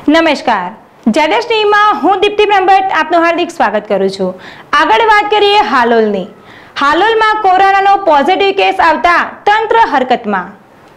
નમસ્કાર, જેડેશ ટીવીમાં હું દીપ્તિ બ્રહ્મભટ્ટ આપનું હાર્દિક સ્વાગત કરું છું। આગળ વાત કરીએ હાલોલની। હાલોલમાં કોરોનાનો પોઝિટિવ કેસ આવતા તંત્ર હરકતમાં।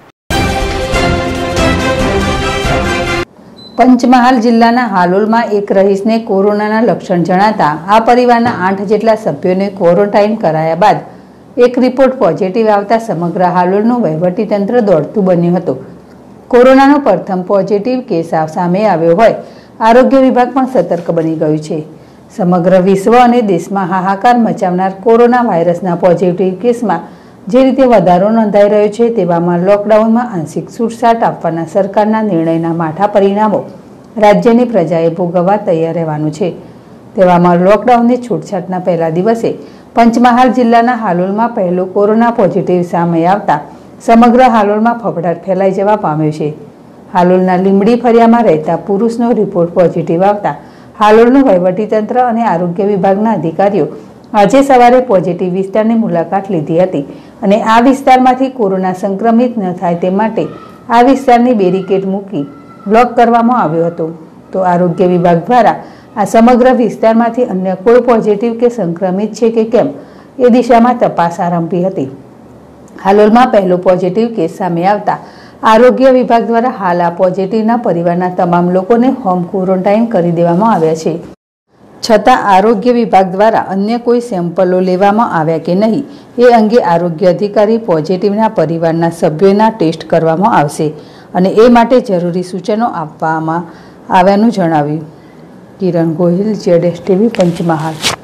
પંચમહાલ જિલ્લાના હાલોલમાં એક રહીશને કોરોનાના લક્ષણ જણાતા આ પરિવારના 8 જેટલા સભ્યોને ક્વોરન્ટાઇન કરાયા બાદ એક રિપોર્ટ પોઝિટિવ આવતા સમગ્ર હાલોલનું વહીવટીતંત્ર દોડતું બન્યું હતું। કોરોનાનો પ્રથમ પોઝિટિવ કેસ સામે આવ્યો હોય આરોગ્ય વિભાગ પણ સતર્ક બની ગયું છે। સમગ્ર વિશ્વ અને દેશમાં હાહાકાર મચાવનાર કોરોના વાયરસના પોઝિટિવ કેસમાં જે રીતે વધારો નોંધાઈ રહ્યો છે તેવામાં લોકડાઉનમાં આંશિક છૂટછાટ આપવાના સરકારના નિર્ણયના માઠા પરિણામો રાજ્યની પ્રજાએ ભોગવવા તૈયાર રહેવાનું છે। તેવામાં લોકડાઉનની છૂટછાટના પહેલા દિવસે પંચમહાલ જિલ્લાના હાલોલમાં પહેલો કોરોના પોઝિટિવ સામે આવતા સમગ્ર હાલોલમાં ફફડાટ ફેલાઈ જવા પામ્યો છે। હાલોલના લીંબડી ફળિયામાં રહેતા પુરુષનો રિપોર્ટ પોઝિટિવ આવતા હાલોલનું વહીવટીતંત્ર અને આરોગ્ય વિભાગના અધિકારીઓ આજે સવારે પોઝિટિવ વિસ્તારની મુલાકાત લીધી હતી અને આ વિસ્તારમાંથી કોરોના સંક્રમિત ન થાય તે માટે આ વિસ્તારની બેરિકેડ મૂકી બ્લોક કરવામાં આવ્યો હતો। તો આરોગ્ય વિભાગ દ્વારા આ સમગ્ર વિસ્તારમાંથી અન્ય કોઈ પોઝિટિવ કે સંક્રમિત છે કે કેમ એ દિશામાં તપાસ આરંભી હતી। હાલોલમાં પહેલો પોઝિટિવ કેસ સામે આવતા આરોગ્ય વિભાગ દ્વારા હાલ આ પોઝિટિવના પરિવારના તમામ લોકોને હોમ ક્વોરન્ટાઇન કરી દેવામાં આવ્યા છે। છતાં આરોગ્ય વિભાગ દ્વારા અન્ય કોઈ સેમ્પલો લેવામાં આવ્યા કે નહીં એ અંગે આરોગ્ય અધિકારી પોઝિટિવના પરિવારના સભ્યોના ટેસ્ટ કરવામાં આવશે અને એ માટે જરૂરી સૂચનો આપવામાં આવ્યાનું જણાવ્યું। કિરણ ગોહિલ, જેડેશ ટીવી, પંચમહાલ।